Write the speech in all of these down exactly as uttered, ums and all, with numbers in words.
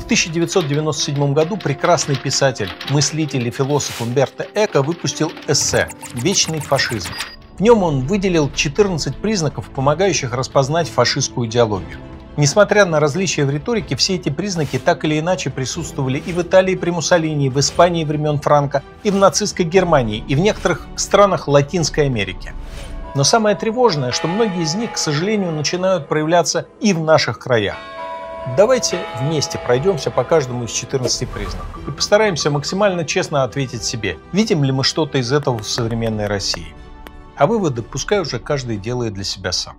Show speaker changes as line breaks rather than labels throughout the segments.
тысяча девятьсот девяносто седьмом году прекрасный писатель, мыслитель и философ Умберто Эко выпустил эссе «Вечный фашизм». В нем он выделил четырнадцать признаков, помогающих распознать фашистскую идеологию. Несмотря на различия в риторике, все эти признаки так или иначе присутствовали и в Италии при Муссолини, и в Испании времен Франко, и в нацистской Германии, и в некоторых странах Латинской Америки. Но самое тревожное, что многие из них, к сожалению, начинают проявляться и в наших краях. Давайте вместе пройдемся по каждому из четырнадцати признаков и постараемся максимально честно ответить себе, видим ли мы что-то из этого в современной России. А выводы пускай уже каждый делает для себя сам.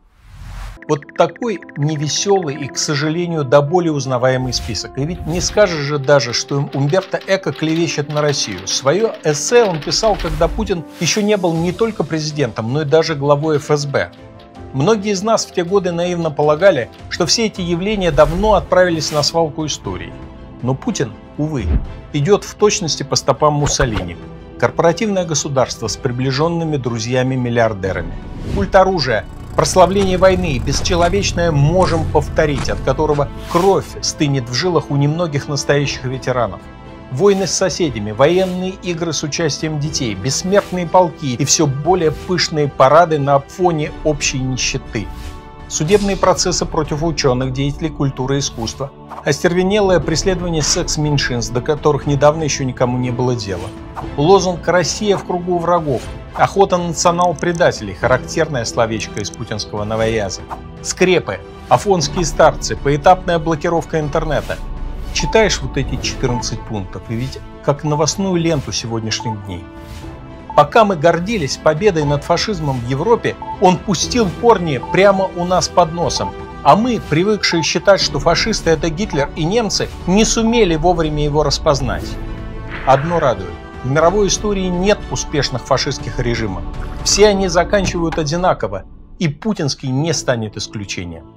Вот такой невеселый и, к сожалению, до боли узнаваемый список. И ведь не скажешь же даже, что Умберто Эко клевещет на Россию. Свое эссе он писал, когда Путин еще не был не только президентом, но и даже главой эф эс бэ. Многие из нас в те годы наивно полагали, что все эти явления давно отправились на свалку истории. Но Путин, увы, идет в точности по стопам Муссолини. Корпоративное государство с приближенными друзьями-миллиардерами. Культ оружия, прославление войны и бесчеловечное «можем повторить», от которого кровь стынет в жилах у немногих настоящих ветеранов. Войны с соседями, военные игры с участием детей, бессмертные полки и все более пышные парады на фоне общей нищеты. Судебные процессы против ученых, деятелей культуры и искусства. Остервенелое преследование секс-меньшинств, до которых недавно еще никому не было дела. Лозунг «Россия в кругу врагов». Охота на национал-предателей, характерное словечко из путинского новояза. Скрепы, афонские старцы, поэтапная блокировка интернета. Читаешь вот эти четырнадцать пунктов, и ведь как новостную ленту сегодняшних дней. Пока мы гордились победой над фашизмом в Европе, он пустил корни прямо у нас под носом. А мы, привыкшие считать, что фашисты — это Гитлер и немцы, не сумели вовремя его распознать. Одно радует. В мировой истории нет успешных фашистских режимов. Все они заканчивают одинаково, и путинский не станет исключением.